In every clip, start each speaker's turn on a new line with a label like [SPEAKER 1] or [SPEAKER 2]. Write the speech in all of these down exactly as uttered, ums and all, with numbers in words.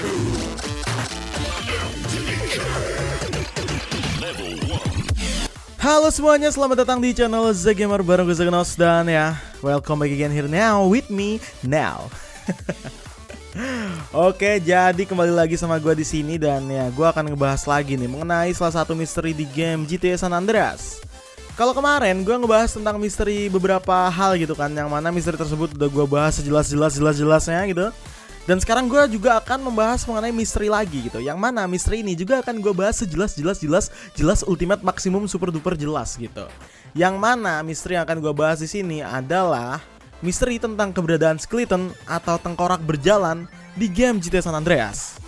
[SPEAKER 1] Halo semuanya, selamat datang di channel The Gamer bareng gue Zaganos. Dan ya, welcome back again here now with me now. Oke, jadi kembali lagi sama gue di sini dan ya, gue akan ngebahas lagi nih mengenai salah satu misteri di game G T A San Andreas. Kalau kemarin gue ngebahas tentang misteri beberapa hal gitu kan, yang mana misteri tersebut udah gue bahas sejelas-jelas jelas-jelasnya gitu. Dan sekarang gue juga akan membahas mengenai misteri lagi gitu, yang mana misteri ini juga akan gue bahas sejelas-jelas jelas jelas ultimate maksimum super duper jelas gitu. Yang mana misteri yang akan gue bahas di sini adalah misteri tentang keberadaan skeleton atau tengkorak berjalan di game G T A San Andreas.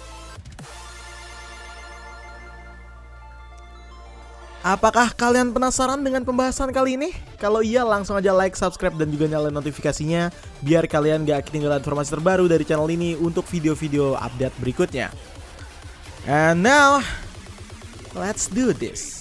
[SPEAKER 1] Apakah kalian penasaran dengan pembahasan kali ini? Kalau iya, langsung aja like, subscribe, dan juga nyalain notifikasinya biar kalian gak ketinggalan informasi terbaru dari channel ini untuk video-video update berikutnya. And now, let's do this.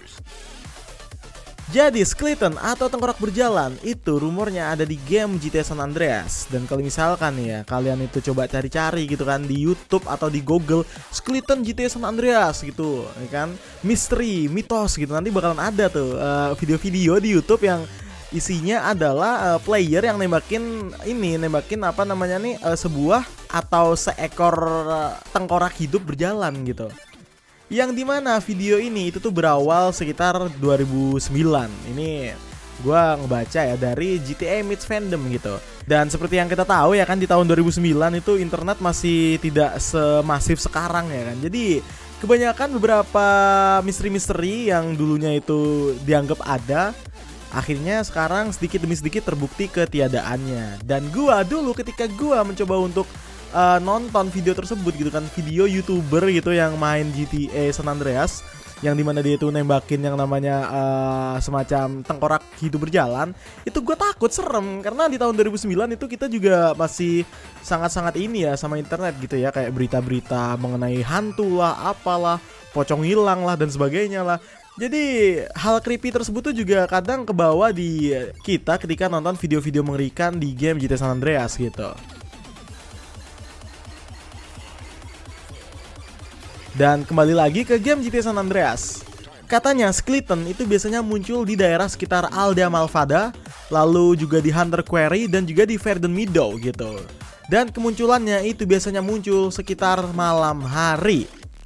[SPEAKER 1] Jadi skeleton atau tengkorak berjalan itu rumornya ada di game G T A San Andreas. Dan kalau misalkan ya kalian itu coba cari-cari gitu kan di YouTube atau di Google skeleton G T A San Andreas gitu, ya kan, misteri, mitos gitu, nanti bakalan ada tuh video-video uh, di YouTube yang isinya adalah uh, player yang nembakin ini, nembakin apa namanya nih, uh, sebuah atau seekor uh, tengkorak hidup berjalan gitu. Yang dimana video ini itu tuh berawal sekitar dua ribu sembilan. Ini gua ngebaca ya dari G T A Meets Fandom gitu. Dan seperti yang kita tahu ya kan, di tahun dua ribu sembilan itu internet masih tidak semasif sekarang ya kan. Jadi kebanyakan beberapa misteri-misteri yang dulunya itu dianggap ada, akhirnya sekarang sedikit demi sedikit terbukti ketiadaannya. Dan gua dulu ketika gua mencoba untuk Uh, nonton video tersebut gitu kan, video YouTuber gitu yang main G T A San Andreas, yang dimana dia itu nembakin yang namanya uh, semacam tengkorak hidup berjalan, itu gue takut, serem. Karena di tahun dua ribu sembilan itu kita juga masih sangat-sangat ini ya sama internet gitu ya, kayak berita-berita mengenai hantu lah, apalah, pocong hilang lah, dan sebagainya lah. Jadi hal creepy tersebut tuh juga kadang kebawa di kita ketika nonton video-video mengerikan di game G T A San Andreas gitu. Dan kembali lagi ke game G T A San Andreas. Katanya skeleton itu biasanya muncul di daerah sekitar Aldea Malvada, lalu juga di Hunter Quarry dan juga di Verdun Meadow gitu. Dan kemunculannya itu biasanya muncul sekitar malam hari.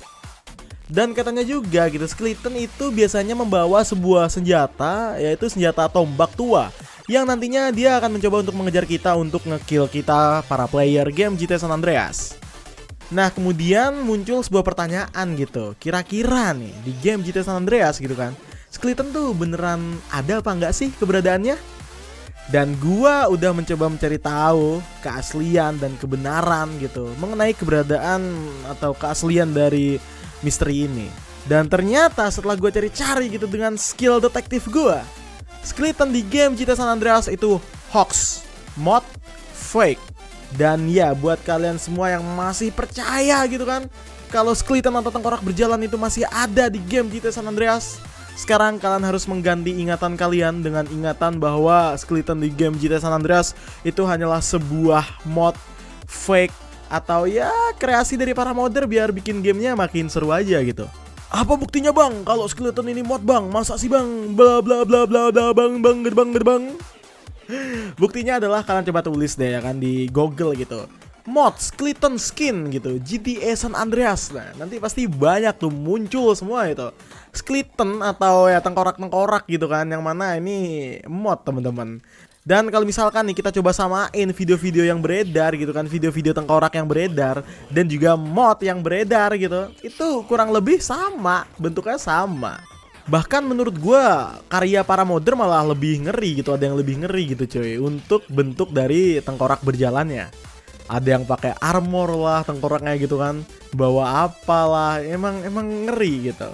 [SPEAKER 1] Dan katanya juga gitu, skeleton itu biasanya membawa sebuah senjata, yaitu senjata tombak tua, yang nantinya dia akan mencoba untuk mengejar kita untuk ngekill kita para player game G T A San Andreas. Nah, kemudian muncul sebuah pertanyaan gitu, kira-kira nih di game G T A San Andreas gitu kan, skeleton tuh beneran ada apa enggak sih keberadaannya? Dan gua udah mencoba mencari tahu keaslian dan kebenaran gitu mengenai keberadaan atau keaslian dari misteri ini. Dan ternyata setelah gua cari-cari gitu dengan skill detektif gua, skeleton di game G T A San Andreas itu hoax, mod, fake. Dan ya, buat kalian semua yang masih percaya gitu kan kalau skeleton atau tengkorak berjalan itu masih ada di game G T A San Andreas, sekarang kalian harus mengganti ingatan kalian dengan ingatan bahwa skeleton di game G T A San Andreas itu hanyalah sebuah mod, fake, atau ya kreasi dari para modder biar bikin gamenya makin seru aja gitu. Apa buktinya bang kalau skeleton ini mod bang? Masa sih bang? Bla bla bla bla bla bang bang gerbang gerbang. Buktinya adalah kalian coba tulis deh ya kan di Google gitu, mod skeleton skin gitu G T A San Andreas. Nah, nanti pasti banyak tuh muncul semua itu skeleton atau ya tengkorak-tengkorak gitu kan, yang mana ini mod teman-teman. Dan kalau misalkan nih kita coba samain video-video yang beredar gitu kan, video-video tengkorak yang beredar dan juga mod yang beredar gitu, itu kurang lebih sama, bentuknya sama. Bahkan menurut gue karya para modder malah lebih ngeri gitu, ada yang lebih ngeri gitu cuy untuk bentuk dari tengkorak berjalannya. Ada yang pakai armor lah tengkoraknya gitu kan, bawa apalah, emang emang ngeri gitu.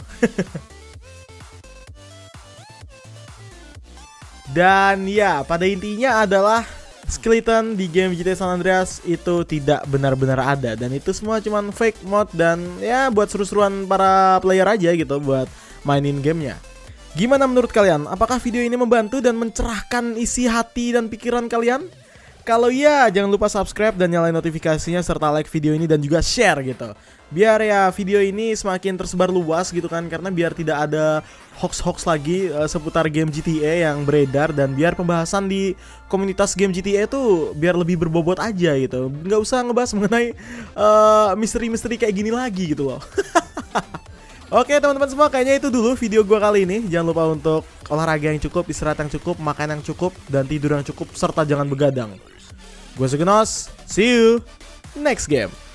[SPEAKER 1] Dan ya, pada intinya adalah skeleton di game G T A San Andreas itu tidak benar-benar ada, dan itu semua cuman fake mod dan ya buat seru-seruan para player aja gitu buat mainin gamenya. Gimana menurut kalian? Apakah video ini membantu dan mencerahkan isi hati dan pikiran kalian? Kalau iya, jangan lupa subscribe dan nyalain notifikasinya serta like video ini dan juga share gitu. Biar ya video ini semakin tersebar luas gitu kan, karena biar tidak ada hoax-hoax lagi uh, seputar game G T A yang beredar, dan biar pembahasan di komunitas game G T A itu biar lebih berbobot aja gitu. Nggak usah ngebahas mengenai uh, misteri-misteri kayak gini lagi gitu loh. Oke teman-teman semua, kayaknya itu dulu video gua kali ini. Jangan lupa untuk olahraga yang cukup, istirahat yang cukup, makan yang cukup, dan tidur yang cukup, serta jangan begadang. Gue Sugenos, see you next game.